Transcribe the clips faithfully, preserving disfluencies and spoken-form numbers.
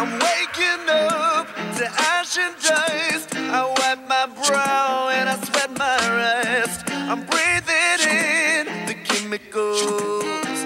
I'm waking up to ash and dust. I wipe my brow and I sweat my rest. I'm breathing in the chemicals.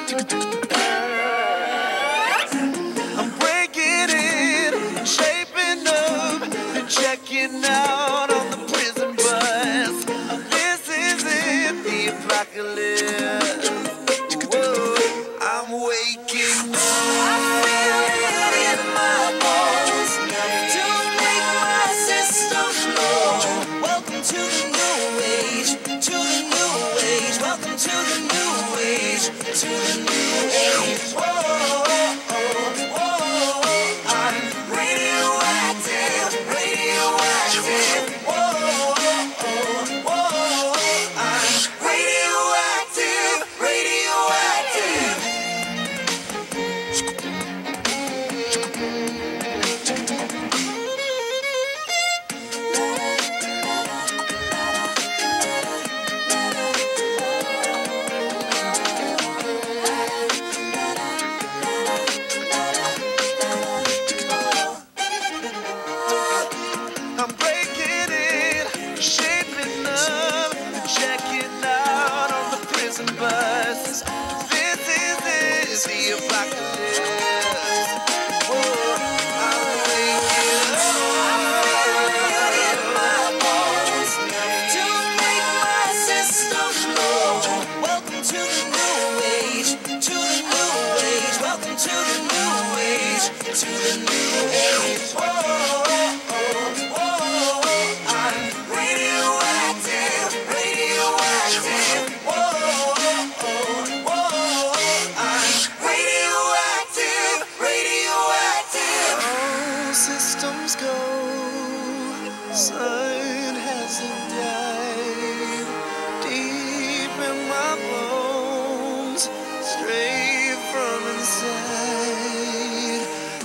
I'm breaking in, shaping up, and checking out on the prison bus. This is it, the apocalypse. Whoa, I'm waking up. I feel it in my bones to make my system flow. Welcome to the new age, to the new age. Welcome to the new age, to the new age. Whoa, oh, oh, oh. I'm radioactive, radioactive. Whoa, oh, oh, oh. I'm radioactive, radioactive. I'm breaking in, shaping up, checking out on the prison bus. This is it, the apocalypse. Whoa, I'm waking up. I feel it in my bones to make my system flow. Welcome to the new age, to the new age. Welcome to the new age, to the new age. Whoa, oh, oh, oh. I'm radioactive, radioactive. Whoa, oh, oh, oh. I'm radioactive, radioactive. All systems go. Sun hasn't died. Deep in my bones, straight from inside.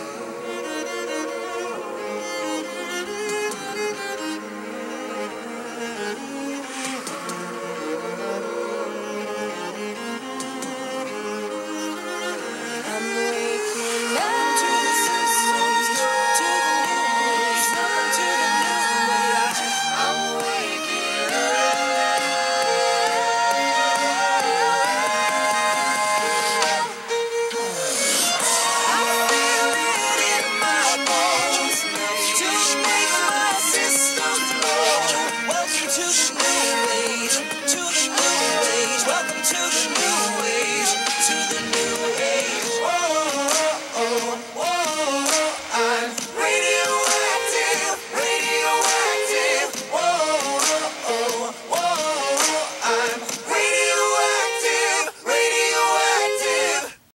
I'm waking up to the systems, to the new age, welcome to the new age. I'm waking up. I feel it in my bones to make my system flow. Welcome to the